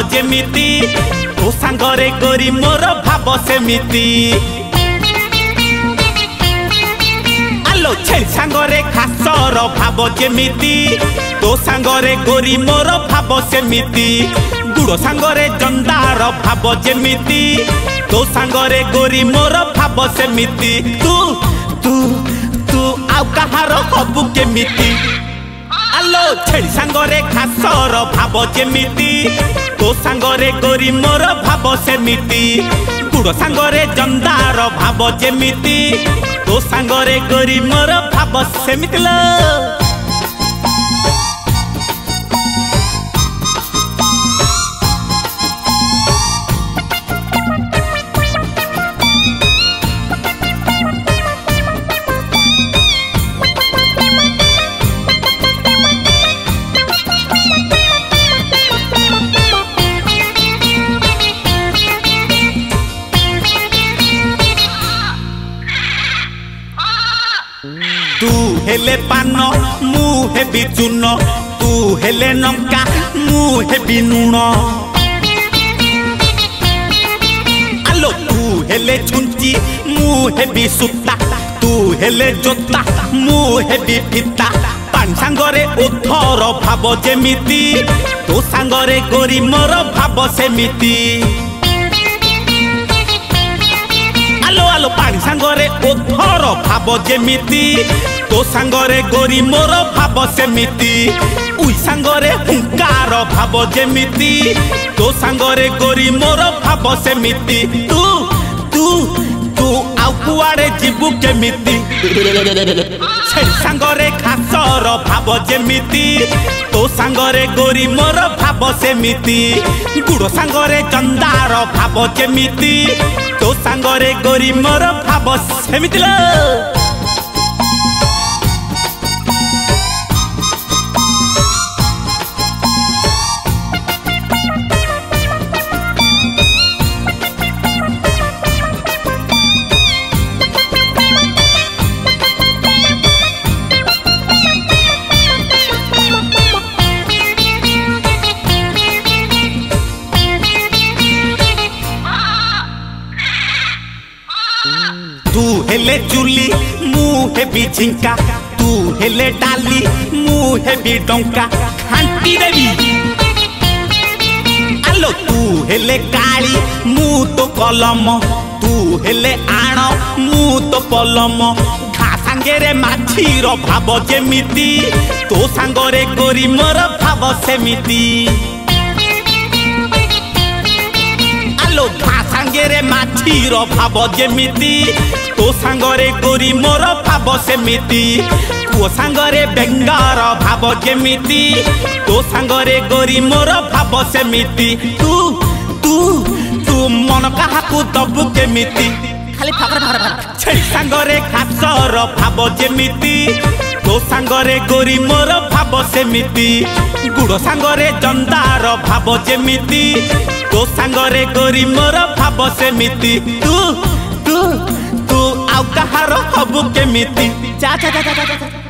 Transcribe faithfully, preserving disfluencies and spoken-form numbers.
जेमिति तो सांगरे गोरी मोर भाव सेमिति आलो छेली सांगरे खासर भाव जेमिति तो सांगरे गोरी मोर भाव सेमिति गुड़ सांगरे जंदार भाव जेमिति तो सांगरे गोरी मोर भाव सेमिति तू तू तू आउ कहार हबु केमिति आलो छेली सांगरे खासर भाव जेमिति तो सांगरे गोरी मोर भाव सेमिति गुड़ सांगरे जंदार भाव जेमिति तो सांगरे गोरी मोर भाव सेमिति लो तू हेले पान मु हेबी चून तू हेले लंका मु हेबी नून आलो तू हेले छुंची मु हेबी सुता तू हेले जोता मु हेबी फिता पान सांगरे ओथर भाव जेमिति तो सांगरे गोरी मोर भाव सेमिति आलो आलो पानी सांगरे ओथर भाव जेमिति तो सांगरे गोरी मोर भाव सेमिति उई सांगरे हुंकार भाव जेमिति तो सांगरे गोरी मोर भाव सेमिति तू तू तू आउ कुआड़े जीवु केमिति छेली सांगरे खासर भाव जेमिति तो सांगरे गोरी मोर भाव सेमिति गुड़ सांगरे जंदार भाव जेमिति तो सांगरे गोरी मोर भाव सेमिति लो तू हेले चुली मु हेबी झिंका तू हेले डाली मु हेबी डंका खांटी देवी आलो तू हेले काली मु तो कलम तू हेले आण मु तो पलम घा सांगरे माछीर भाव जेमिति तो सांगरे गोरी मोर भाव सेमिति आलो घा सांगरे माछीर भाव जेमिति तो सांगरे गोरी मोर भाव सेमिति पुओ सांगरे बेंगार भाव जेमिति तो सांगरे गोरी मोर भाव सेमिति तू तू तू मन काहाकू दबु केमिति खाली फाकर फाकर फाकर छेली सांगरे खासर भाव जेमिति तो सांगरे गोरी मोर भाव सेमिति गुड़ सांगरे जंदार भाव जेमिति तो सांगरे गोरी मोर भाव सेमिति तू तू तू आउ कहार हबु केमिति जा जा जा जा जा